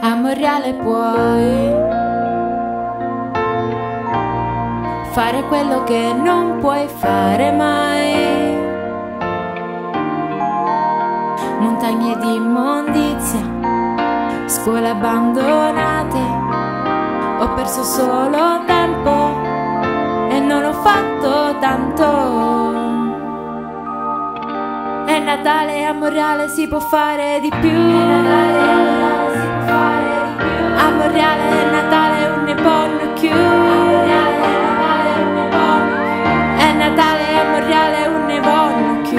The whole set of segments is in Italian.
A Monreale puoi fare quello che non puoi fare mai. Montagne di immondizia, scuole abbandonate. Ho perso solo tempo e non ho fatto tanto. È Natale, a Monreale si può fare di più. A Monreale è Natale, un ne ponno più. È Natale, a Monreale un ne ponno più.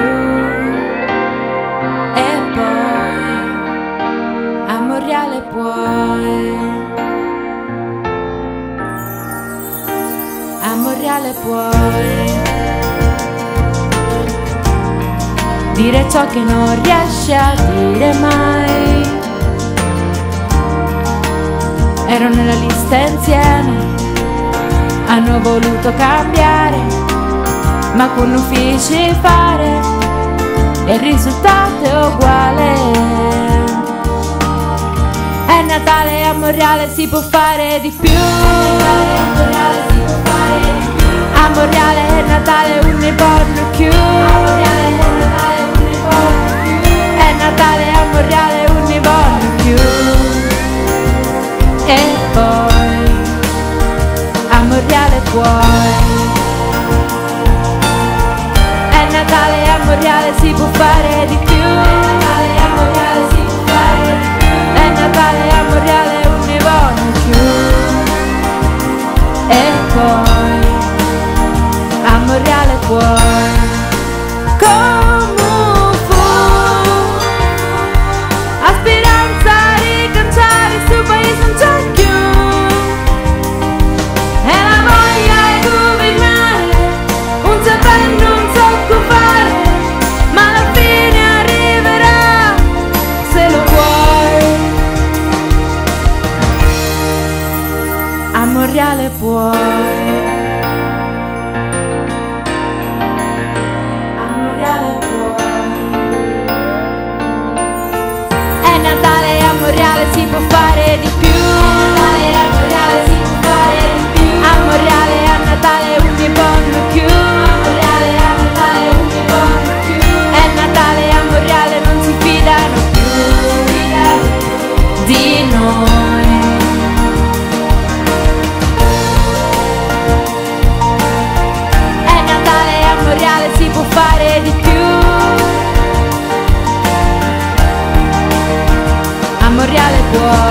E poi a Monreale puoi, a Monreale puoi dire ciò che non riesci a dire mai. Ero nella lista insieme, hanno voluto cambiare, ma con l'ufficio fare e il risultato è uguale. È Natale, a Monreale si può fare di più. A Monreale è Natale, un ne ponno più. È Natale, a Monreale un ne ponno più. E poi a Monreale puoi. È Natale, a Monreale si può fare di più. È Natale, a Monreale si può fare di più. È Natale, a Monreale un ne ponno più. E poi a Monreale puoi. Come fu a speranza ricanciare sto paese non c'è più. E la voglia è governare, un sapere non so come fare, ma alla fine arriverà se lo vuoi. A Monreale puoi. Si può fare di più. A Monreale si può fare di più. A Monreale a Natale un ne ponno più. A Monreale a Natale un ne ponno più. È Natale, a Monreale non si fidano più di noi. È Natale, a Monreale si può fare di più. A Monreale può.